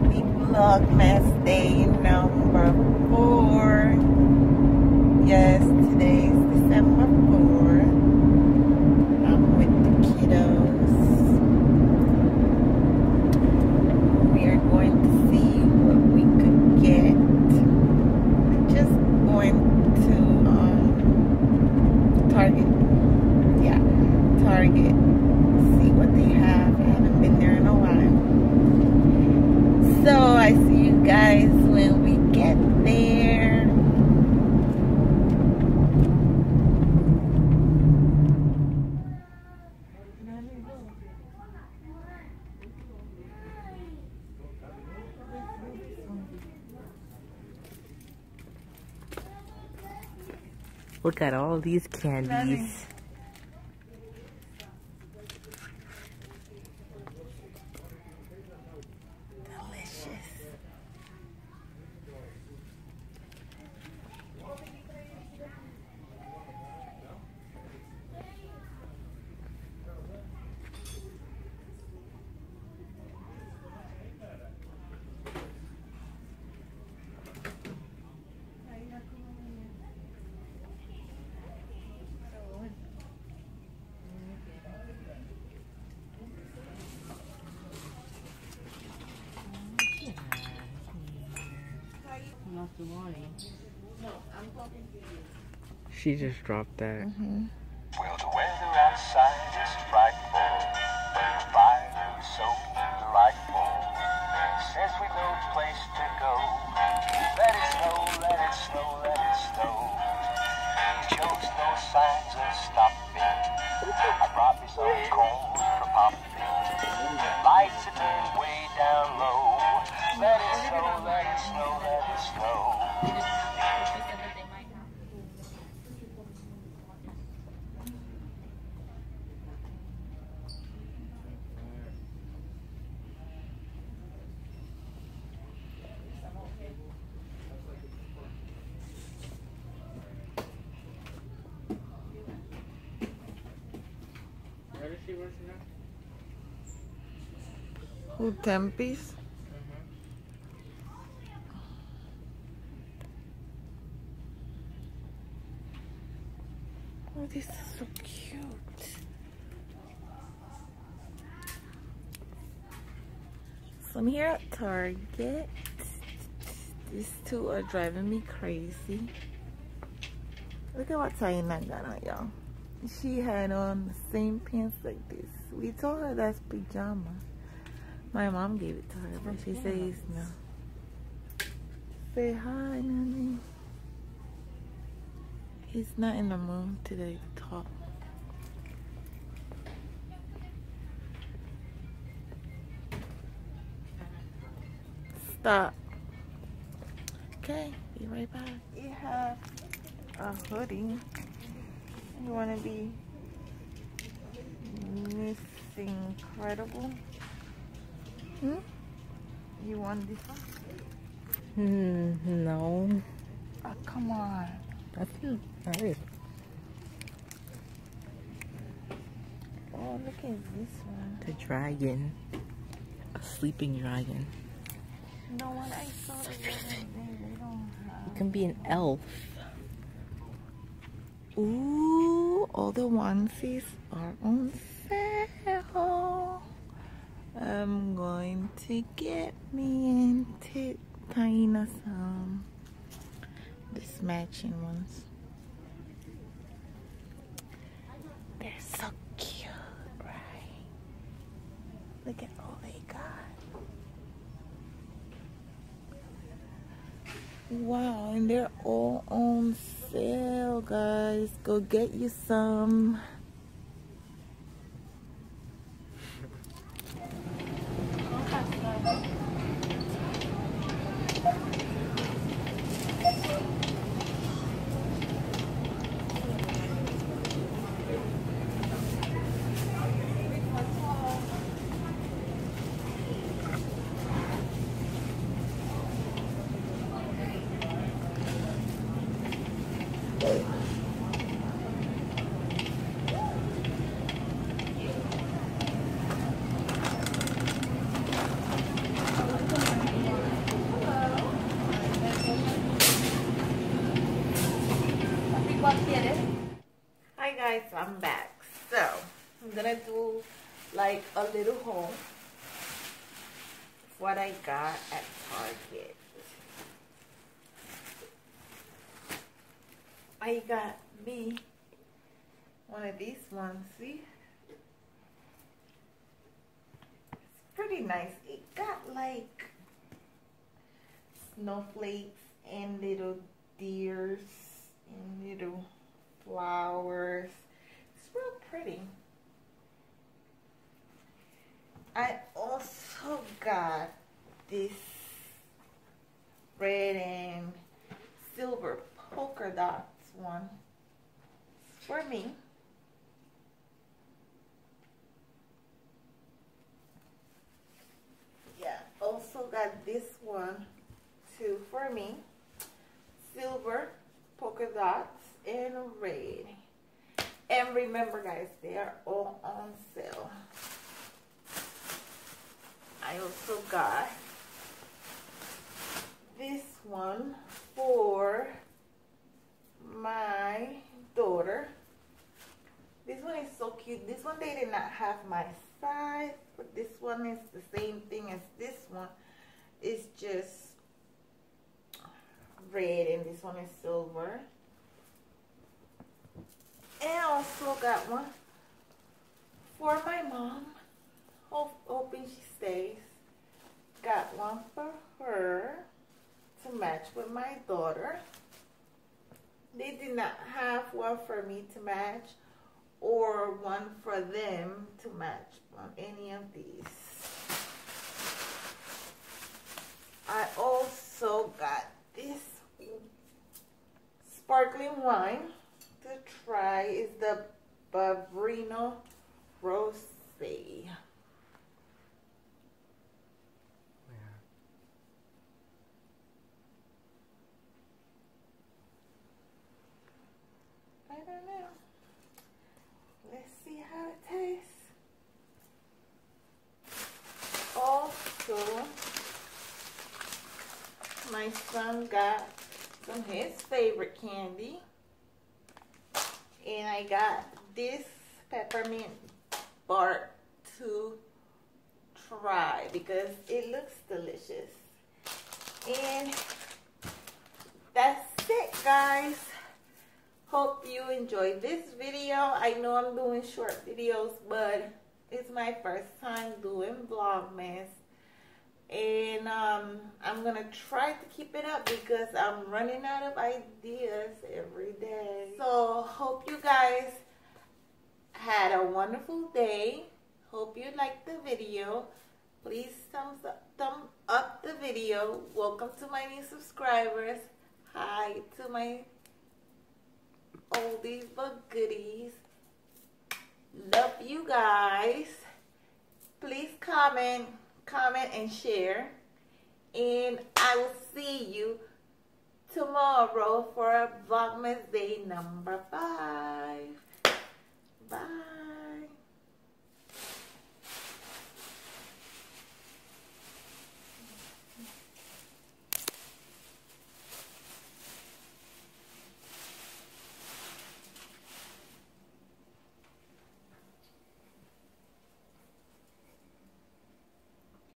Happy Vlogmas Day number 4. Yes, today is December 4. I'm with the kiddos. We are going to see what we could get. We're just going to Target. Yeah, Target. See what they have. I haven't been there in a while. So I see you guys when we get there. Look at all these candies. She just dropped that. Well, the weather outside is frightful, but the fire is so delightful. Says we know the place to go. Let it snow, let it snow, let it snow. It shows no signs of stopping. I brought me some corn for popping. Lights are turned way down low. Let it snow, let it snow, let it snow. Who, Tempe's? Oh, this is so cute. So I'm here at Target. These two are driving me crazy. Look at what Taina got on, y'all. She had on the same pants like this. We told her that's pajamas. My mom gave it to her, but she says no. Say hi, Nanny. He's not in the mood today to talk. Stop. Okay, be right back. You have a hoodie. You want to be Miss Incredible? You want this one? No. Oh, come on. That's nice. Oh, look at this one. The dragon. A sleeping dragon. No one I saw the other day. They don't have. You can be an elf. Ooh, all the onesies are on sale. I'm going to get me and Taina some. These matching ones. They're so cute, right? Look at all they got. Wow, and they're all on sale, guys. Go get you some. like a little haul. What I got at Target. I got me one of these ones. See? It's pretty nice. It got like snowflakes and little deers and little flowers. It's real pretty. I also got this red and silver polka dots one for me. Yeah, also got this one too for me. Silver polka dots and red. And remember guys, they are all on sale. I also got this one for my daughter. This one is so cute. This one they did not have my size, but this one is the same thing as this one. It's just red and this one is silver. And I also got one for my mom. Hoping she stays. Got one for her to match with my daughter. They did not have one for me to match or one for them to match on any of these. I also got this sparkling wine to try. Is the Bavrino Rosé. I don't know. Let's see how it tastes. Also, my son got some of his favorite candy. And I got this peppermint bark to try because it looks delicious. And that's it, guys. Hope you enjoyed this video. I know I'm doing short videos, but it's my first time doing Vlogmas. And I'm going to try to keep it up because I'm running out of ideas every day. So, hope you guys had a wonderful day. Hope you liked the video. Please thumb up the video. Welcome to my new subscribers. Hi to my oldies but goodies. Love you guys. Please comment and share, and I will see you tomorrow for Vlogmas day number 5. Bye.